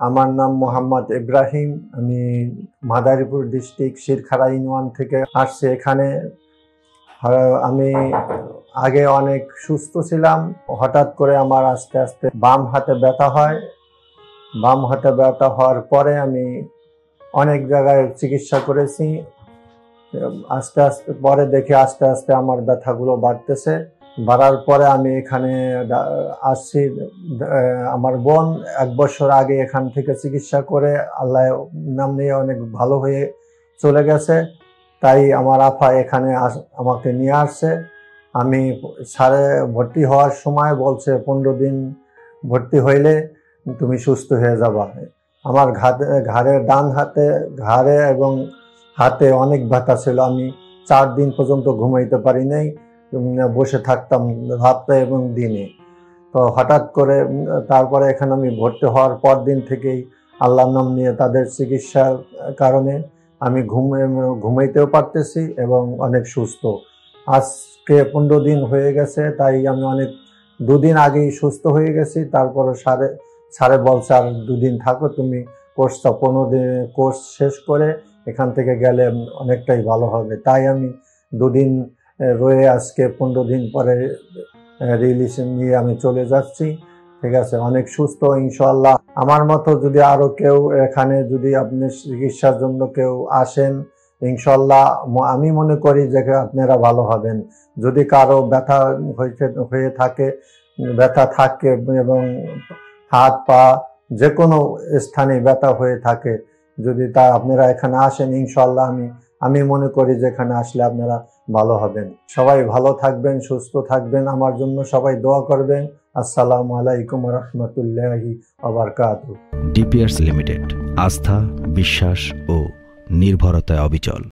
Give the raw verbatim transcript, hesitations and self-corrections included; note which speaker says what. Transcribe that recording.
Speaker 1: আমার নাম মোহাম্মদ ইব্রাহিম। আমি মাদারীপুর ডিস্ট্রিক্ট শিরখাড়া ইউনিয়ন থেকে আসছি এখানে। আমি আগে অনেক সুস্থ ছিলাম, হঠাৎ করে আমার আস্তে আস্তে বাম হাতে ব্যথা হয়। বাম হাতে ব্যথা হওয়ার পরে আমি অনেক জায়গায় চিকিৎসা করেছি। আস্তে আস্তে পরে দেখে আস্তে আস্তে আমার ব্যথাগুলো বাড়তেছে। বাড়ার পরে আমি এখানে আসছি। আমার বোন এক বছর আগে এখান থেকে চিকিৎসা করে আল্লাহ নাম নিয়ে অনেক ভালো হয়ে চলে গেছে। তাই আমার আফা এখানে আমাকে নিয়ে আসছে। আমি সারে ভর্তি হওয়ার সময় বলছে পনেরো দিন ভর্তি হইলে তুমি সুস্থ হয়ে যাবা। আমার ঘাড়ে ঘাড়ের ডান হাতে ঘাড়ে এবং হাতে অনেক ব্যথা ছিল। আমি চার দিন পর্যন্ত ঘুমাইতে পারি নাই, বসে থাকতাম রাতে এবং দিনে। তো হঠাৎ করে তারপরে এখানে আমি ভর্তি হওয়ার পর দিন থেকেই আল্লাহর নাম নিয়ে তাদের চিকিৎসার কারণে আমি ঘুমে ঘুমাইতেও পারতেছি এবং অনেক সুস্থ। আজকে পনেরো দিন হয়ে গেছে, তাই আমি অনেক দুদিন আগেই সুস্থ হয়ে গেছি। তারপরে সারে সারে বলছে আর দুদিন থাকো তুমি, কোর্সটা পনেরো দিন কোর্স শেষ করে এখান থেকে গেলে অনেকটাই ভালো হবে। তাই আমি দুদিন রয়ে আজকে পনেরো দিন পরে রিলিজ নিয়ে আমি চলে যাচ্ছি। ঠিক আছে, অনেক সুস্থ ইনশাআল্লাহ। আমার মতো যদি আরো কেউ এখানে যদি আপনি চিকিৎসার জন্য কেউ আসেন, ইনশাআল্লাহ আমি মনে করি যে আপনারা ভালো হবেন। যদি কারো ব্যথা হয়ে থাকে ব্যথা থাকে এবং হাত পা যে কোনো স্থানে ব্যথা হয়ে থাকে, যদি তা আপনারা এখানে আসেন ইনশাআল্লাহ আমি আমি মনে করি যে এখানে আসলে আপনারা ভালো হবেন। সবাই ভালো থাকবেন, সুস্থ থাকবেন, আমার জন্য সবাই দোয়া করবেন। আসসালামু আলাইকুম ওয়া রাহমাতুল্লাহি ওয়া বারাকাতুহু।
Speaker 2: ডিপিআরস লিমিটেড, আস্থা, বিশ্বাস ও নির্ভরতায় অবিচল।